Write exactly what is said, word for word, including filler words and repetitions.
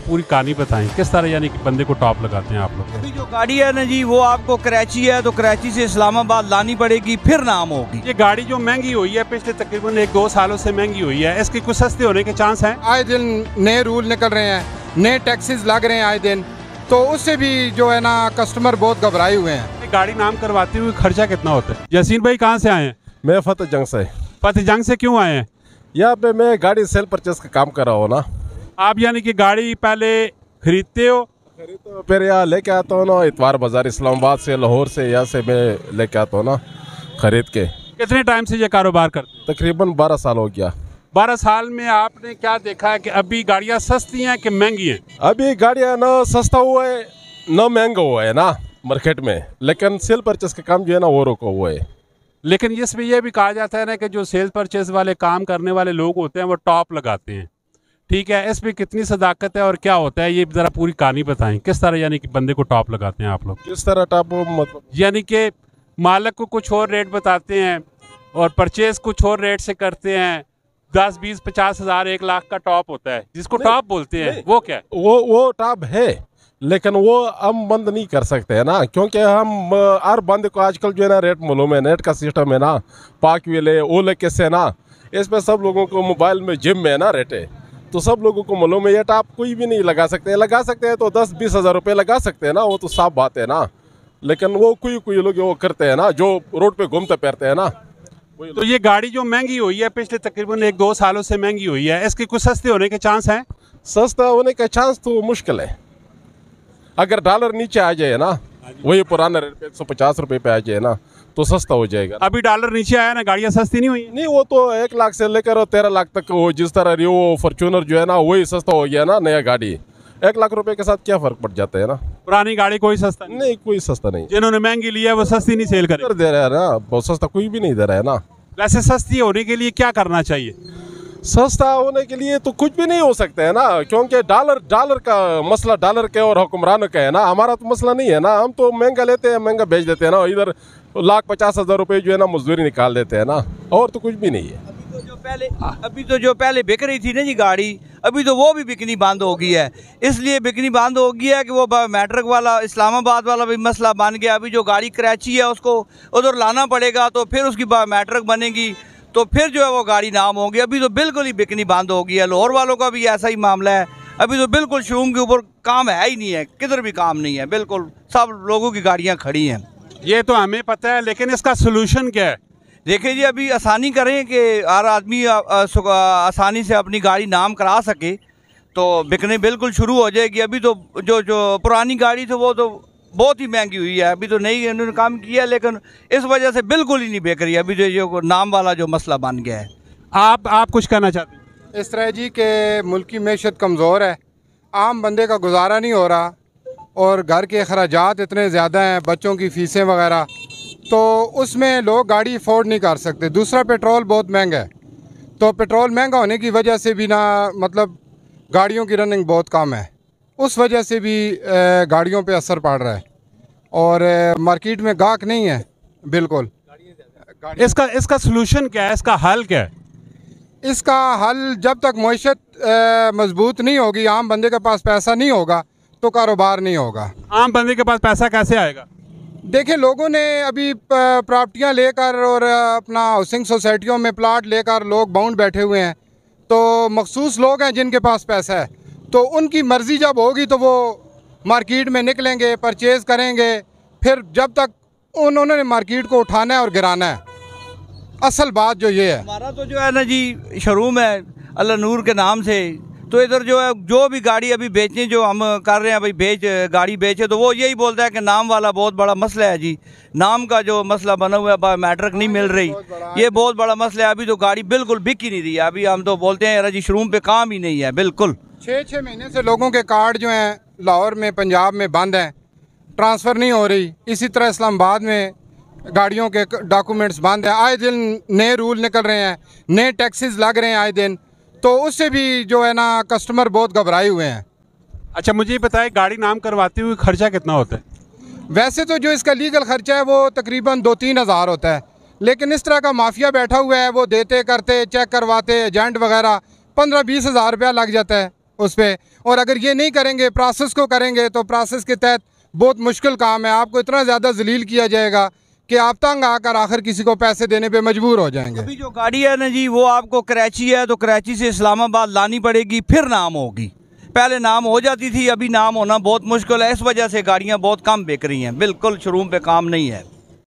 पूरी कहानी बताएं, किस तरह यानी कि बंदे को टॉप लगाते हैं आप लोग? अभी जो गाड़ी है ना जी, वो आपको कराची है तो कराची से इस्लामाबाद लानी पड़ेगी, फिर नाम होगी। ये गाड़ी जो महंगी हुई है पिछले तकरीबन एक दो सालों से महंगी हुई है, इसके कुछ सस्ते होने के चांस हैं? आए दिन नए रूल निकल रहे हैं, नए टैक्सेस लग रहे हैं आए दिन, तो उससे भी जो है ना कस्टमर बहुत घबराए हुए हैं। गाड़ी नाम करवाते हुए खर्चा कितना होता है? यासीन भाई कहाँ से आए हैं? मैं फतेह जंग से। फतेह जंग से क्यों आए हैं? यहाँ पे मैं गाड़ी सेल परचेस का काम कर रहा हूँ ना। आप यानी कि गाड़ी पहले खरीदते हो? खरीद तो फिर यहाँ लेके आता हूँ ना, इतवार बाजार इस्लामाबाद से, लाहौर से, यहाँ से मैं लेके आता हूँ ना खरीद के। कितने टाइम से ये कारोबार करते हैं? तकरीबन बारह साल हो गया। बारह साल में आपने क्या देखा है कि अभी गाड़ियाँ सस्ती हैं कि महंगी हैं? अभी गाड़ियाँ ना सस्ता हुआ है ना महंगा हुआ है ना मार्केट में, लेकिन सेल परचेस का काम जो है ना वो रोका हुआ है। लेकिन इसमें यह भी कहा जाता है ना कि जो सेल परचेस वाले काम करने वाले लोग होते हैं वो टॉप लगाते हैं, ठीक है, इसमें कितनी सदाकत है और क्या होता है, ये ज़रा पूरी कहानी बताएं, किस तरह यानी कि बंदे को टॉप लगाते हैं आप लोग? किस तरह टॉप मतलब? यानी कि मालिक को कुछ और रेट बताते हैं और परचेज कुछ और रेट से करते हैं। दस बीस पचास हज़ार एक लाख का टॉप होता है जिसको टॉप बोलते हैं, वो क्या है? वो वो टॉप है, लेकिन वो हम बंद नहीं कर सकते हैं ना, क्योंकि हम हर बंदे को आजकल जो है ना रेट मालूम है, नेट का सिस्टम है ना, पाक विले ओले किससे ना, इसमें सब लोगों को मोबाइल में जिम में है ना रेट है, तो सब लोगों को मालूम है। ये टॉप कोई भी नहीं लगा सकते, लगा सकते हैं तो दस बीस हज़ार रुपये लगा सकते हैं ना, वो तो साफ बात है ना, लेकिन वो कोई कोई लोग वो करते हैं ना जो रोड पे घूमते फिरते हैं ना। तो ये गाड़ी जो महंगी हुई है पिछले तकरीबन एक दो सालों से महंगी हुई है, इसके कुछ सस्ते होने के चांस हैं? सस्ता होने का चांस तो मुश्किल है, अगर डॉलर नीचे आ जाए ना, वही पुराना रेट पे एक सौ पचास रुपये पे आ जाए ना तो सस्ता हो जाएगा। अभी डॉलर नीचे आया ना, गाड़ियाँ सस्ती नहीं हुई? नहीं, वो तो एक लाख से लेकर तेरह लाख तक वो जिस तरह रही वो फॉर्च्यूनर जो है ना वही सस्ता हो गया ना। नया गाड़ी एक लाख रुपए के साथ क्या फर्क पड़ जाता है ना। पुरानी गाड़ी कोई सस्ता नहीं? नहीं, कोई सस्ता नहीं। जिन्होंने महंगी लिया है वो सस्ती नहीं सेल कर दे रहा है ना, बहुत सस्ता कोई भी नहीं दे रहा है ना। वैसे सस्ती होने के लिए क्या करना चाहिए? सस्ता होने के लिए तो कुछ भी नहीं हो सकता है ना, क्योंकि डॉलर डॉलर का मसला डॉलर के और हुक्मरानों का है ना, हमारा तो मसला नहीं है ना। हम तो महंगा लेते हैं, महंगा बेच देते हैं ना, इधर लाख पचास हज़ार रुपये जो है ना मजदूरी निकाल देते हैं ना, और तो कुछ भी नहीं है। अभी तो जो पहले अभी तो जो पहले बिक रही थी ना जी गाड़ी, अभी तो वो भी बिकनी बंद हो गई है। इसलिए बिकनी बंद हो गई है कि वो मैट्रिक वाला इस्लामाबाद वाला भी मसला बन गया। अभी जो गाड़ी कराची है उसको उधर लाना पड़ेगा, तो फिर उसकी मैट्रिक बनेगी, तो फिर जो है वो गाड़ी नाम होगी। अभी तो बिल्कुल ही बिकनी बंद हो गई है। लाहौर वालों का भी ऐसा ही मामला है, अभी तो बिल्कुल शोरूम के ऊपर काम है ही नहीं है, किधर भी काम नहीं है, बिल्कुल सब लोगों की गाड़ियाँ खड़ी हैं। ये तो हमें पता है, लेकिन इसका सोल्यूशन क्या है? देखिए जी, अभी आसानी करें कि हर आदमी आसानी से अपनी गाड़ी नाम करा सके तो बिकने बिल्कुल शुरू हो जाएगी। अभी तो जो जो पुरानी गाड़ी थी वो तो बहुत ही महंगी हुई है, अभी तो नई इन्होंने काम किया है, लेकिन इस वजह से बिल्कुल ही नहीं बिक रही है। अभी जो जो नाम वाला जो मसला बन गया है। आप आप कुछ कहना चाहते हैं? इस तरह जी के मुल्क की मैशत कमज़ोर है, आम बंदे का गुजारा नहीं हो रहा और घर के अखराजात इतने ज़्यादा हैं, बच्चों की फ़ीसें वगैरह, तो उसमें लोग गाड़ी अफोर्ड नहीं कर सकते। दूसरा पेट्रोल बहुत महंगा है, तो पेट्रोल महंगा होने की वजह से भी ना मतलब गाड़ियों की रनिंग बहुत कम है, उस वजह से भी गाड़ियों पे असर पड़ रहा है और मार्केट में गाहक नहीं है बिल्कुल। इसका इसका सलूशन क्या है, इसका हल क्या है? इसका हल जब तक मईशत मजबूत नहीं होगी, आम बंदे के पास पैसा नहीं होगा तो कारोबार नहीं होगा। आम बंदे के पास पैसा कैसे आएगा? देखिए, लोगों ने अभी प्रॉपर्टियां लेकर और अपना हाउसिंग सोसाइटियों में प्लाट लेकर लोग बाउंड बैठे हुए हैं, तो मखसूस लोग हैं जिनके पास पैसा है, तो उनकी मर्ज़ी जब होगी तो वो मार्केट में निकलेंगे, परचेज़ करेंगे। फिर जब तक उन्होंने मार्केट को उठाना है और गिराना है, असल बात जो ये है। हमारा तो जो है ना जी शोरूम है अल्लाह नूर के नाम से, तो इधर जो है जो भी गाड़ी अभी बेचनी जो हम कर रहे हैं भाई बेच गाड़ी बेचे, तो वो यही बोलता है कि नाम वाला बहुत बड़ा मसला है जी। नाम का जो मसला बना हुआ है, बायोमेट्रिक नहीं मिल रही, ये बहुत बड़ा मसला है। अभी तो गाड़ी बिल्कुल बिक ही नहीं रही है। अभी हम तो बोलते हैं यार जी शोरूम पे काम ही नहीं है बिल्कुल। छः छः महीने से लोगों के कार्ड जो हैं लाहौर में पंजाब में बंद हैं, ट्रांसफ़र नहीं हो रही। इसी तरह इस्लामाबाद में गाड़ियों के डॉक्यूमेंट्स बंद हैं। आए दिन नए रूल निकल रहे हैं, नए टैक्सेस लग रहे हैं आए दिन, तो उससे भी जो है ना कस्टमर बहुत घबराए हुए हैं। अच्छा, मुझे ये बताएं गाड़ी नाम करवाते हुए खर्चा कितना होता है? वैसे तो जो इसका लीगल खर्चा है वो तकरीबन दो तीन हज़ार होता है, लेकिन इस तरह का माफिया बैठा हुआ है, वो देते करते चेक करवाते एजेंट वगैरह पंद्रह बीस हज़ार रुपया लग जाता है। उस पर। और अगर ये नहीं करेंगे, प्रोसेस को करेंगे, तो प्रोसेस के तहत बहुत मुश्किल काम है। आपको इतना ज़्यादा जलील किया जाएगा कि आप तंग आकर आखिर किसी को पैसे देने पे मजबूर हो जाएंगे। अभी जो गाड़ी है ना जी, वो आपको कराची है तो कराची से इस्लामाबाद लानी पड़ेगी, फिर नाम होगी। पहले नाम हो जाती थी, अभी नाम होना बहुत मुश्किल है। इस वजह से गाड़ियाँ बहुत कम बिक रही हैं, बिल्कुल शोरूम पे काम नहीं है।